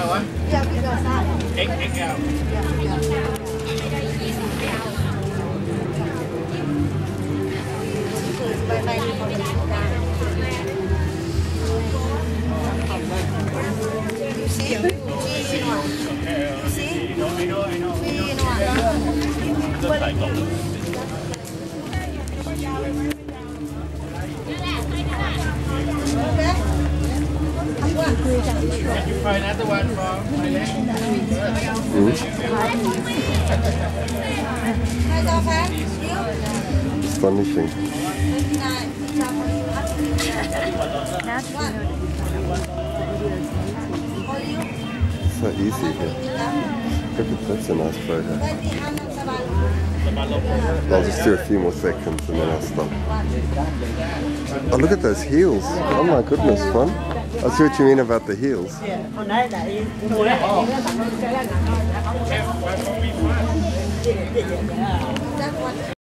Can you find another one from Thailand? Astonishing. So easy here. Look at that's a nice photo. I'll just do a few more seconds and then I'll stop. Oh, look at those heels. Oh my goodness, fun. I see what you mean about the heels.